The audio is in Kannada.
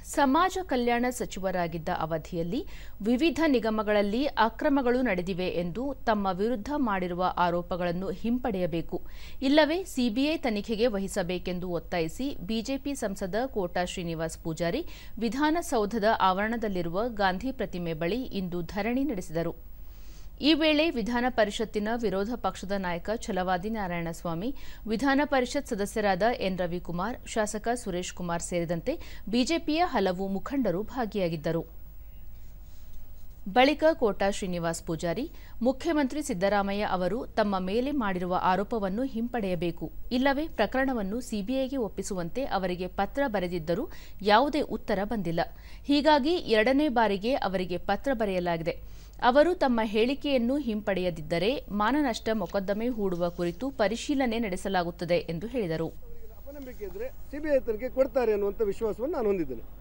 ಸಮಾಜ ಕಲ್ಯಾಣ ಸಚಿವರಾಗಿದ್ದ ಅವಧಿಯಲ್ಲಿ ವಿವಿಧ ನಿಗಮಗಳಲ್ಲಿ ಅಕ್ರಮಗಳು ನಡೆದಿವೆ ಎಂದು ತಮ್ಮ ವಿರುದ್ಧ ಮಾಡಿರುವ ಆರೋಪಗಳನ್ನು ಹಿಂಪಡೆಯಬೇಕು, ಇಲ್ಲವೇ ಸಿಬಿಐ ತನಿಖೆಗೆ ವಹಿಸಬೇಕೆಂದು ಒತ್ತಾಯಿಸಿ ಬಿಜೆಪಿ ಸಂಸದ ಕೋಟಾ ಶ್ರೀನಿವಾಸ್ ಪೂಜಾರಿ ವಿಧಾನಸೌಧದ ಆವರಣದಲ್ಲಿರುವ ಗಾಂಧಿ ಪ್ರತಿಮೆ ಬಳಿ ಇಂದು ಧರಣಿ ನಡೆಸಿದರು. ಈ ವೇಳೆ ವಿಧಾನ ಪರಿಷತ್ತಿನ ವಿರೋಧ ಪಕ್ಷದ ನಾಯಕ ಛಲವಾದಿ ನಾರಾಯಣಸ್ವಾಮಿ, ವಿಧಾನ ಪರಿಷತ್ ಸದಸ್ಯರಾದ ಎನ್ ರವಿಕುಮಾರ್, ಶಾಸಕ ಸುರೇಶ್ ಕುಮಾರ್ ಸೇರಿದಂತೆ ಬಿಜೆಪಿಯ ಹಲವು ಮುಖಂಡರು ಭಾಗಿಯಾಗಿದ್ದರು. ಬಳಿಕ ಕೋಟಾ ಶ್ರೀನಿವಾಸ್ ಪೂಜಾರಿ, ಮುಖ್ಯಮಂತ್ರಿ ಸಿದ್ದರಾಮಯ್ಯ ಅವರು ತಮ್ಮ ಮೇಲೆ ಮಾಡಿರುವ ಆರೋಪವನ್ನು ಹಿಂಪಡೆಯಬೇಕು, ಇಲ್ಲವೇ ಪ್ರಕರಣವನ್ನು ಸಿಬಿಐಗೆ ಒಪ್ಪಿಸುವಂತೆ ಅವರಿಗೆ ಪತ್ರ ಬರೆದಿದ್ದರೂ ಯಾವುದೇ ಉತ್ತರ ಬಂದಿಲ್ಲ. ಹೀಗಾಗಿ ಎರಡನೇ ಬಾರಿಗೆ ಅವರಿಗೆ ಪತ್ರ ಬರೆಯಲಾಗಿದೆ. ಅವರು ತಮ್ಮ ಹೇಳಿಕೆಯನ್ನು ಹಿಂಪಡೆಯದಿದ್ದರೆ ಮಾನನಷ್ಟ ಮೊಕದ್ದಮೆ ಹೂಡುವ ಕುರಿತು ಪರಿಶೀಲನೆ ನಡೆಸಲಾಗುತ್ತದೆ ಎಂದು ಹೇಳಿದರು. ಅಪನಂಬಿಕೆ ಇದ್ದರೆ ಸಿಬಿಐ ತನಿಖೆ ಕೊಡ್ತಾರೆ ಅನ್ನುವಂಥ ವಿಶ್ವಾಸವನ್ನು ನಾನು ಹೊಂದಿದ್ದೇನೆ.